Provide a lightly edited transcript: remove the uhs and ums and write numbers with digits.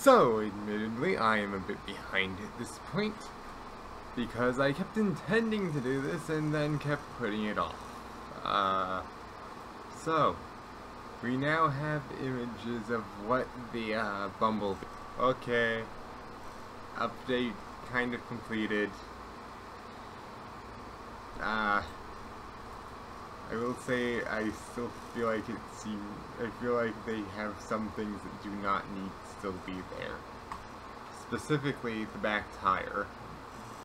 So, admittedly, I am a bit behind at this point, because I kept intending to do this and then kept putting it off. So, we now have images of what the, Bumblebee. Okay, update kind of completed. I will say I still feel like I feel like they have some things that do not need to still be there. Specifically the back tire.